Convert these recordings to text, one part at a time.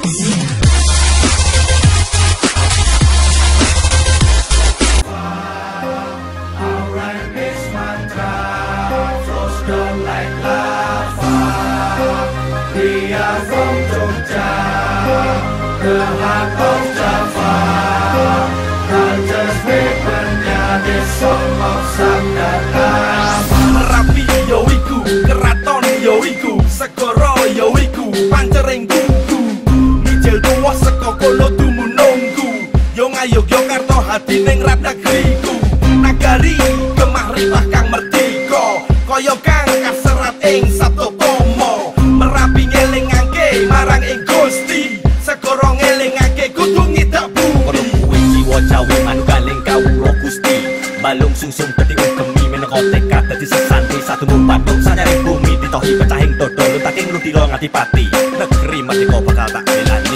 We are from Jogja, the heart of Java. Culture speakernya the song of Sabdata. Merapi yo iku, keraton yo iku, segara yo iku, pancering kuku. Mijil tuwa saka kolo dumunungku, yo ngayog yo karto hati ning rap negeriku. Nagari kemahripah kang merdeka, kaya kang kaserat ing Sabto Tomo. Merapi ngelingake marang ing Gusti, segara ngelingake kudu ngidak bumi. Kono kuwi jiwa Jawi manunggaling kawula Gusti, balung sungsung dadi ugemi meneka tekad dadi sesanti satu patung sanyare bumi ditohi pecahing dodo luntaking ludira ngadipati negeri merdeka bakal tak belani.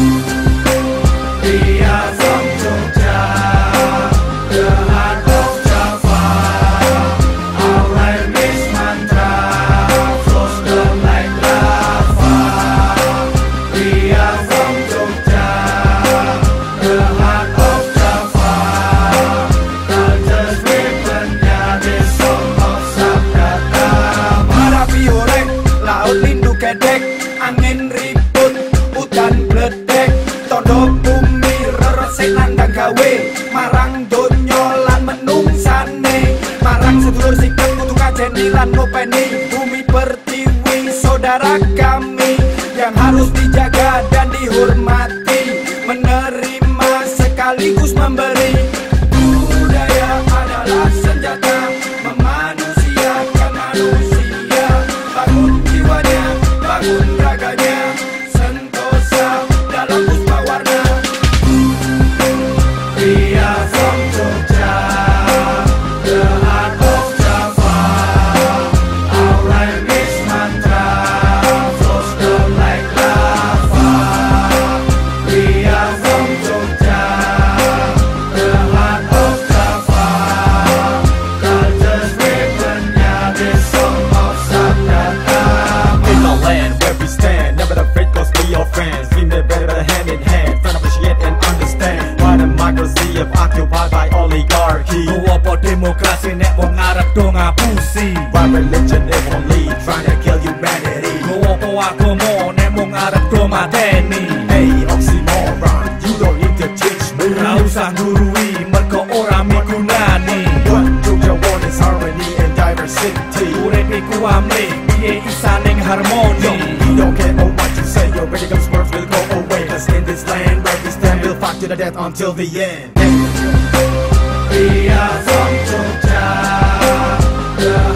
We are from Jogja, the heart of Java. Our rhyme is mantra, flows down like lava. We are from Jogja, the heart of Java. Culture speakernya the song of Sabdata. Merapi orek, laut lindu kedek, angin ribut, udan bledek, tondo bumi reresik nandang gawe, marang donya lan menungsane, marang sedulur sikap kudu kajeni lan ngopeni. Bumi pertiwi saudara kami yang harus dijaga dan dihormati, menerima sekaligus memberi. Budaya adalah senjata memanusiakan manusia, bangun jiwanya, bangun raganya, sentosa dalam puspa warna. We are from Jogja, the heart of Java. Our rhyme is mantra, flows down like lava. We are from Jogja, the heart of Java. Culture speakernya the song of Sabdata. In the land where we stand, never afraid cause we are friends. We live better hand in hand, trying to appreciate and understand why democracy is occupied by oligarchy. Go apa demokrasi nek wong arep do ngapusi. Why religion is only trying to kill humanity. Go apa agama nek wong arep do mateni. Hey, oxymoron, you don't need to teach me. Ora usah nurui mergo ora migunani. What Jogja want is harmony and diversity. Urip iku amrih, piye isa ning Yo, harmoni. we don't care what you say, your radicals words will go away. Cause in this land where we stand, we'll fight to the death until the end. We are from Jogja, the